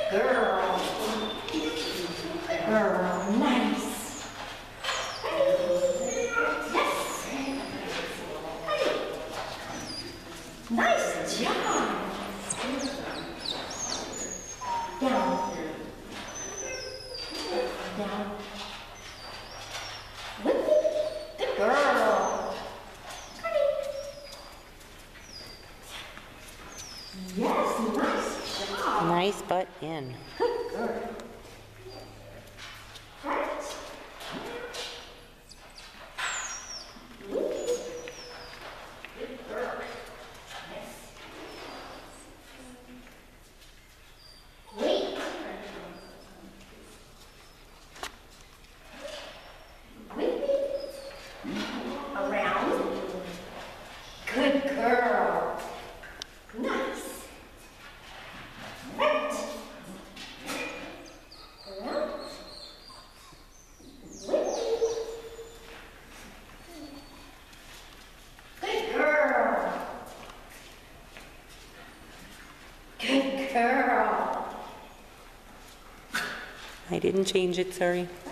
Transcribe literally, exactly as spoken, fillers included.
girl. Girl, nice. Yes. Nice job. Down. Down. Whippy. Good girl. Yes, nice job. Nice butt in. Good girl. Right. Good girl. Yes. Wait. Whippy. Around. Good girl. Nice. Right. Around. Whippy. Good girl. Good girl. I didn't change it, sorry.